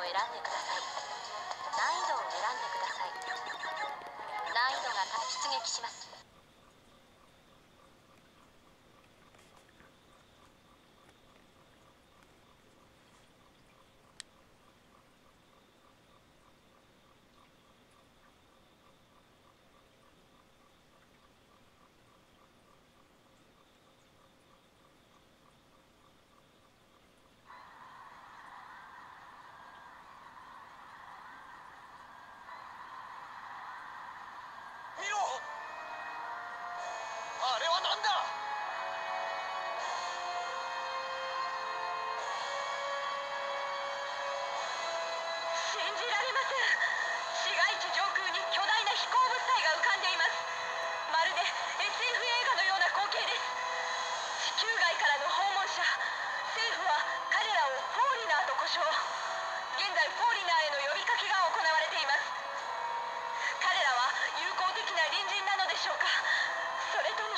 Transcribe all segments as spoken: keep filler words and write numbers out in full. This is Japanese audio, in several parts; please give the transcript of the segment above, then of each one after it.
選んでください。難易度を選んでください。難易度が出撃します。 あれは何だ。 信じられません。市街地上空に巨大な飛行物体が浮かんでいます。まるで エスエフ 映画のような光景です。地球外からの訪問者。政府は彼らをフォーリナーと呼称。現在フォーリナーへの呼びかけが行われています。彼らは友好的な隣人なのでしょうか、それとも。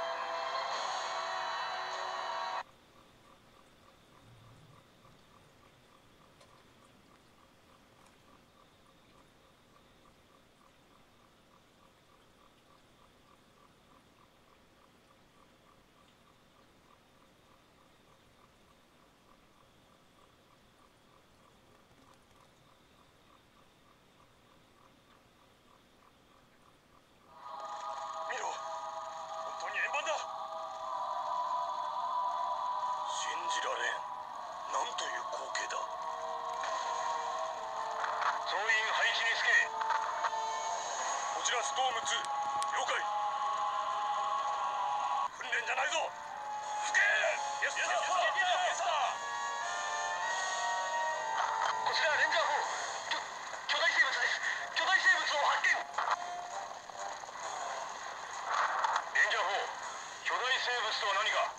信じられん。なんという光景だ。総員配置につけ。こちらストームツー、了解。訓練じゃないぞ。吹け。イエスイエスイエス。こちらレンジャーフォー、巨巨大生物です。巨大生物を発見。レンジャーフォー、巨大生物とは何か。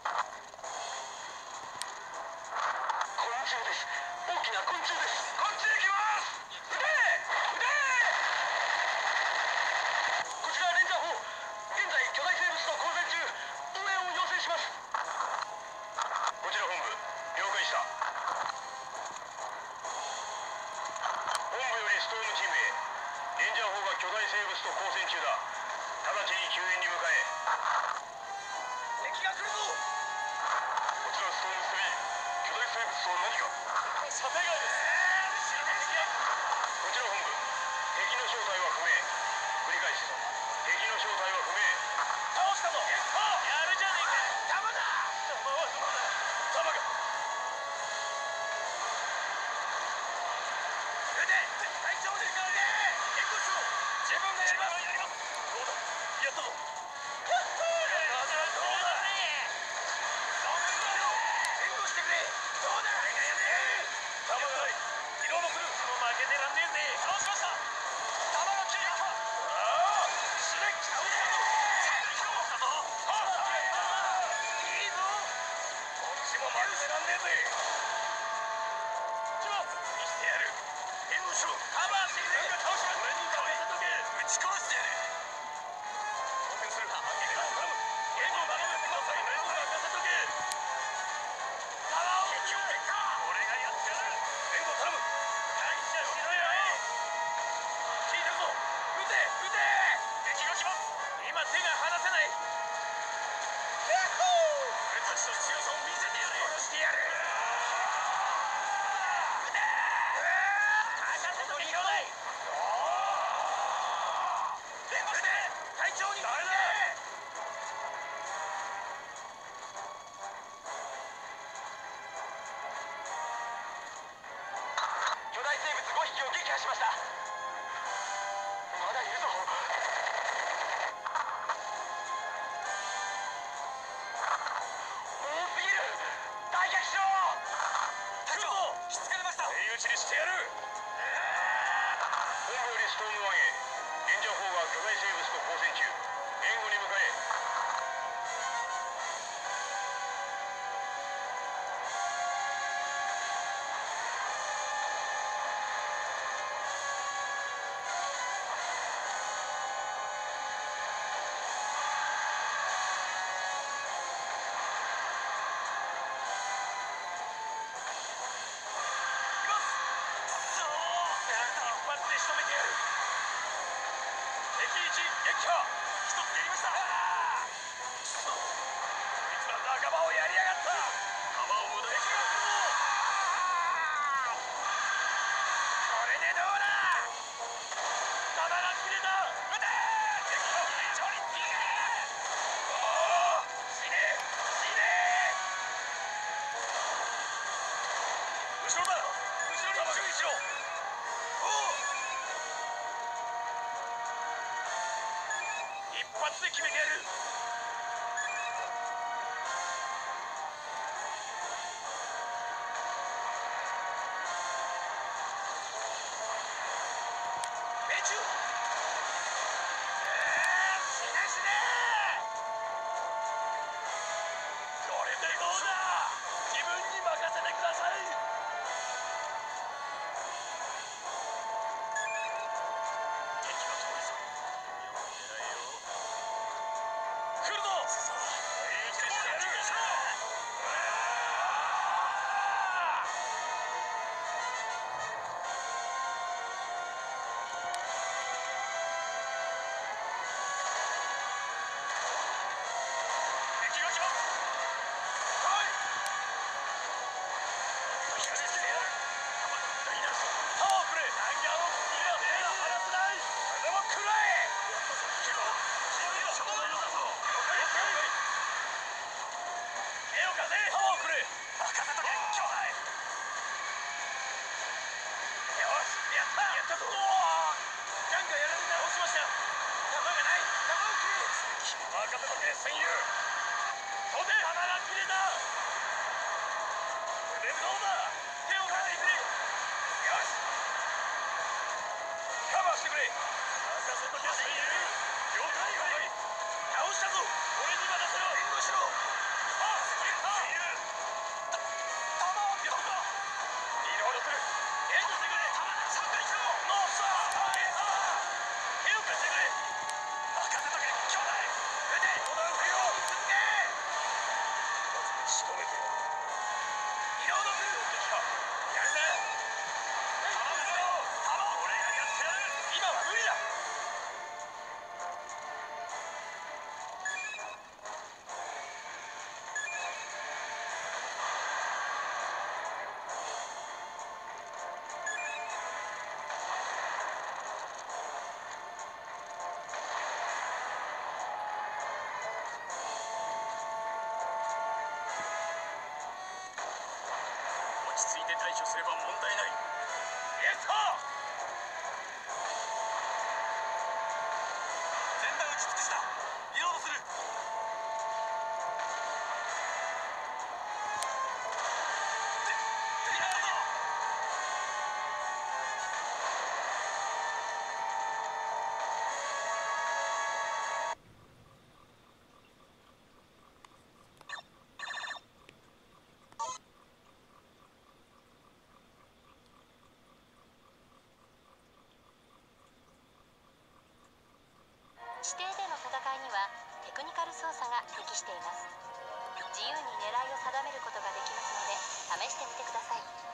昆虫です。大きな昆虫です。こっちへ来ます。撃て。撃て。こちらレンジャーフォー、現在巨大生物と交戦中。応援を要請します。こちら本部、了解した。本部よりストームチームへ。レンジャーフォーが巨大生物と交戦中だ。直ちに救援に向かえ。敵が来るぞ。こちらストームスリー、巨大生物とは何か。射程外です。こちら本部、敵の正体は不明。繰り返す。敵の正体は不明。倒したぞ。やるじゃねえか。弾だ。弾はどこだ。弾が。撃て。隊長ですからね。援護しろ。自分がやります。どうだ。やったぞ。どうだ。援護してくれ。どうだ。俺がやれ。弾がない。疲労も来る。もう負けてらんねえぜ。倒しました。弾が切れた。ああ。死ね。倒したぞ。倒したぞ。いいぞ。こっちも負けてらんねえぜ。ジョー、見せてやる。援護しろ。カバーしてくれ。倒します。俺に倒さとけ。撃ち殺してやる。当選する。援護を守ってください。援護を任せとけ。カバーを撃ち落とした。俺がやってやる。援護頼む。大事なしろよ。聞いてるぞ。撃て。撃て。敵が来ます。今手が離せない。ヤッホー。俺たちの強さを見せてやれ。殺してやる。撃て。任せとけ。兄弟。援護して。隊長に誰だ。巨大生物ごひきを撃破しました。まだいるぞ。多すぎる。退却しろ。隊長、しつかれました。手打ちにしてやる。本部よりストームワンへ。レンジャーフォーが巨大生物と交戦中。援護に向かえ。 一つやりました。くそ、こいつは仲間をやりやがった。弾を無駄にしろ。これでどうだ。たまらん切れだ。撃て。敵の一丁にピー。おお、死ね死ね。後ろだ。後ろに注意しろ。おお、一発で決めてやる。命中。えー、死ね死ね。これでどうだ。自分に任せてください。敵は遠いぞ。よく狙えよ。来るぞ。いい決してやる。敵が来ます。来い。光りつけてやる。弾が無駄になるぞ。パワープレイ。弾丸をいや目が離せない。それでも食らえ。火をちょうどよだぞ。了解了解。手を貸せ。パワープレイ。任せとけ兄弟。よしやったやったぞ。ガンがやられて倒しました。弾がない。弾をくれ。任せとけ戦友。当然弾が切れた。これでどうだ。手を貸してくれ。よしカバーしてくれ。任せとけ戦友。了解了解。倒したぞ。俺に任せろ。援護しろ。あっ戦友。弾をやった。リロードする。援護してくれ。さんかいしろ。ノースター。手を貸してくれ。任せとけ兄弟。撃て。砲弾不要。続け。仕留めてやる。リロードする。やるな。頼むぞ。弾を俺がやってやる。今は無理だ。落ち着いて対処すれば問題ない。イエスコー。全弾打ち尽くした。リロードする。で敵だぞ。 地底での戦いにはテクニカル操作が適しています。自由に狙いを定めることができますので試してみてください。